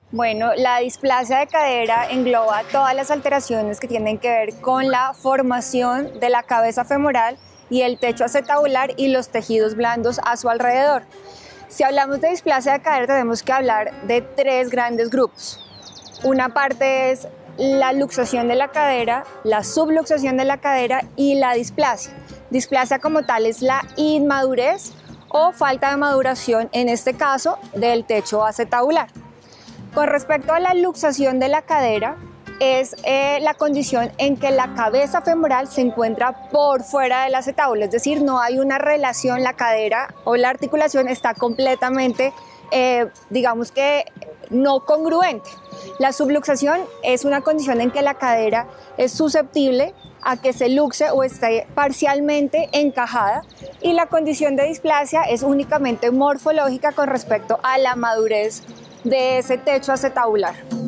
Bueno, la displasia de cadera engloba todas las alteraciones que tienen que ver con la formación de la cabeza femoral y el techo acetabular y los tejidos blandos a su alrededor. Si hablamos de displasia de cadera, tenemos que hablar de tres grandes grupos. Una parte es la luxación de la cadera, la subluxación de la cadera y la displasia. Displasia como tal es la inmadurez o falta de maduración, en este caso, del techo acetabular. Con respecto a la luxación de la cadera, es la condición en que la cabeza femoral se encuentra por fuera del acetábulo, es decir, no hay una relación, la cadera o la articulación está completamente, digamos que no congruente. La subluxación es una condición en que la cadera es susceptible a que se luxe o esté parcialmente encajada, y la condición de displasia es únicamente morfológica con respecto a la madurez de ese techo acetabular.